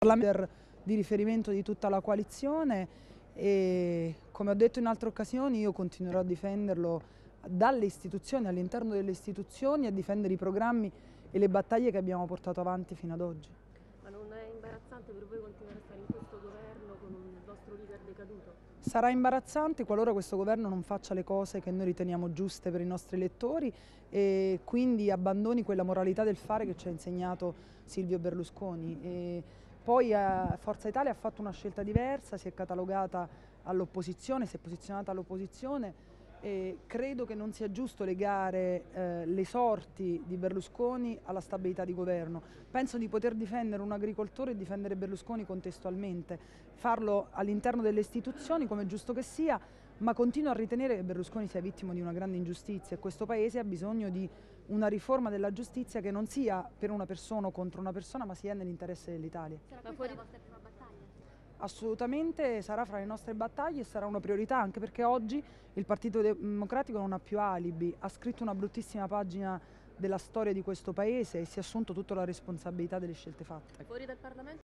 leader di riferimento di tutta la coalizione e, come ho detto in altre occasioni, io continuerò a difenderlo dalle istituzioni, all'interno delle istituzioni, a difendere i programmi e le battaglie che abbiamo portato avanti fino ad oggi. Ma non è imbarazzante per voi continuare a stare in questo governo con il vostro leader decaduto? Sarà imbarazzante qualora questo governo non faccia le cose che noi riteniamo giuste per i nostri elettori e quindi abbandoni quella moralità del fare che ci ha insegnato Silvio Berlusconi. Poi Forza Italia ha fatto una scelta diversa, si è catalogata all'opposizione, si è posizionata all'opposizione e credo che non sia giusto legare le sorti di Berlusconi alla stabilità di governo. Penso di poter difendere un agricoltore e difendere Berlusconi contestualmente, farlo all'interno delle istituzioni come è giusto che sia, ma continuo a ritenere che Berlusconi sia vittima di una grande ingiustizia e questo Paese ha bisogno di una riforma della giustizia che non sia per una persona o contro una persona, ma sia nell'interesse dell'Italia. Sarà questa la vostra prima battaglia? Assolutamente sarà fra le nostre battaglie e sarà una priorità, anche perché oggi il Partito Democratico non ha più alibi, ha scritto una bruttissima pagina della storia di questo Paese e si è assunto tutta la responsabilità delle scelte fatte. Fuori dal Parlamento?